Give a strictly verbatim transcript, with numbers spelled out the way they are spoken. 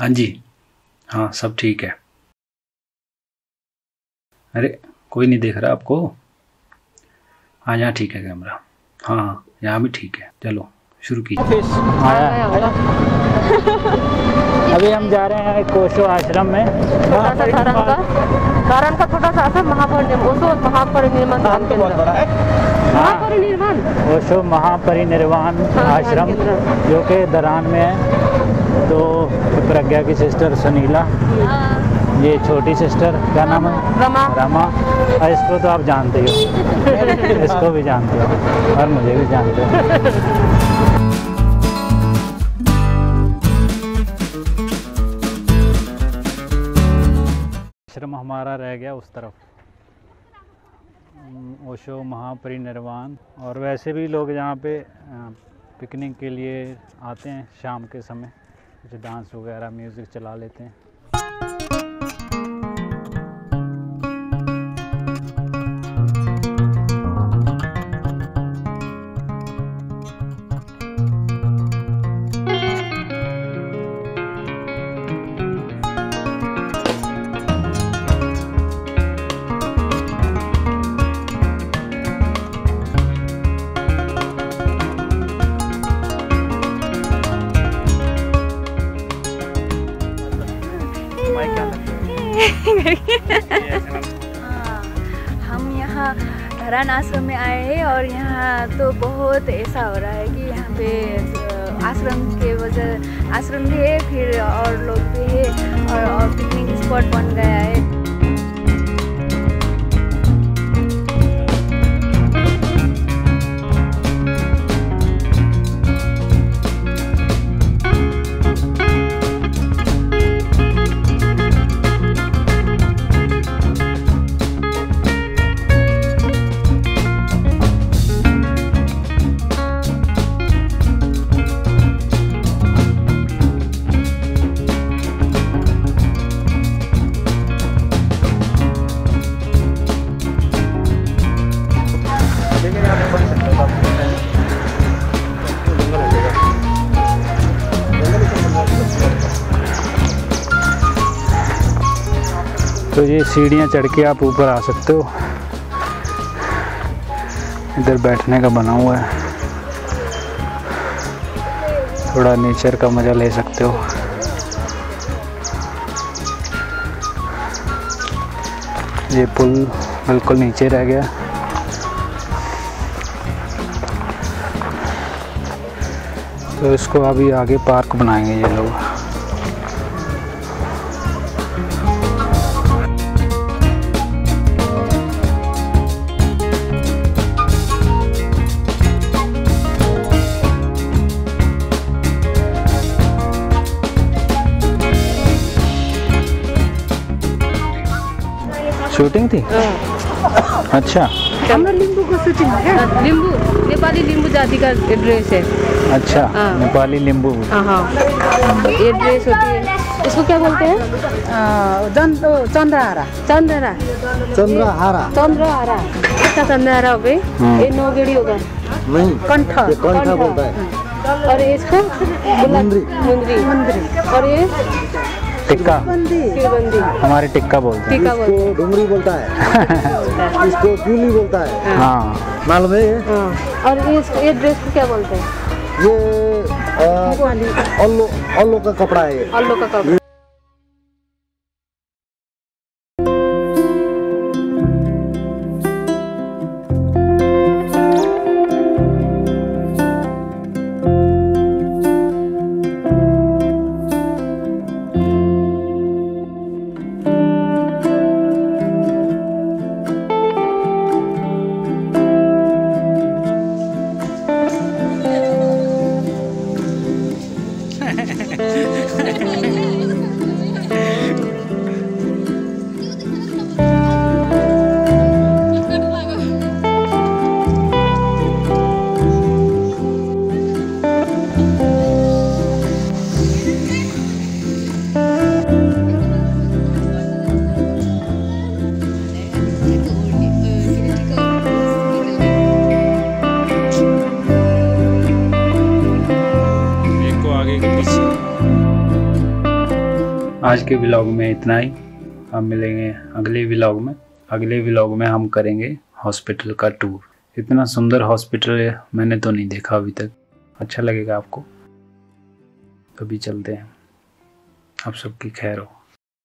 हाँ जी, हाँ सब ठीक है। अरे कोई नहीं देख रहा आपको। हाँ यहाँ ठीक है कैमरा। हाँ हाँ यहाँ भी ठीक है। चलो शुरू कीजिए। आया है। अभी हम जा रहे हैं कोशो आश्रम में। छोटा सा धरन का धरन का छोटा सा आश्रम महापरिनिर्वाण महापरिनिर्वाण धाम केंद्र महापरिनिर्वाण ओशो महापरिनिर्वाण आश्रम जो कि दरान में है। तो प्रज्ञा की सिस्टर सुनीला, ये छोटी सिस्टर क्या नाम है? रमा रमा। और इसको तो आप जानते हो, इसको भी जानते हो और मुझे भी जानते हो। आश्रम हमारा रह गया उस तरफ, ओशो महापरिनिर्वाण। और वैसे भी लोग यहाँ पे पिकनिक के लिए आते हैं शाम के समय, कुछ डांस वगैरह म्यूज़िक चला लेते हैं। हम यहाँ धरान आश्रम में आए हैं और यहाँ तो बहुत ऐसा हो रहा है कि यहाँ पे आश्रम के वजह आश्रम भी है, फिर और लोग भी है और, और पिकनिक स्पॉट बन गया है। तो ये सीढ़ियाँ चढ़ के आप ऊपर आ सकते हो। इधर बैठने का बना हुआ है, थोड़ा नेचर का मज़ा ले सकते हो। ये पुल बिल्कुल नीचे रह गया। तो इसको अभी आगे पार्क बनाएंगे ये लोग। शूटिंग थी? अच्छा, हमरा लिंबू को शूटिंग है। लिंबू नेपाली लिंबू जाति का ड्रेस है। अच्छा, नेपाली लिंबू। हाँ हाँ, ये ड्रेस होती है, इसको क्या बोलते हैं? चंद्रहारा चंद्रहारा चंद्रहारा चंद्रहारा अच्छा चंद्रहारा हो गई। ये नौगेड़ी होगा नहीं, कंठ कंठ बोलता है। और इसको मुंदरी मुंदरी। और ये टिक्का शिरबंदी, हमारे टिक्का बोलते हैं। टिक्का बोलते हैं। इसको डुमरी बोलता है। इसको क्यूली बोलता है। हाँ मालूम है ये? हाँ। और ये ये ड्रेस को क्या बोलते हैं? ये अल्लो अल्लो का कपड़ा है। ये अल्लो का कपड़ा। आज के व्लॉग में इतना ही। हम मिलेंगे अगले व्लॉग में। अगले व्लॉग में हम करेंगे हॉस्पिटल का टूर। इतना सुंदर हॉस्पिटल मैंने तो नहीं देखा अभी तक। अच्छा लगेगा आपको, कभी चलते हैं। आप सबकी खैर हो।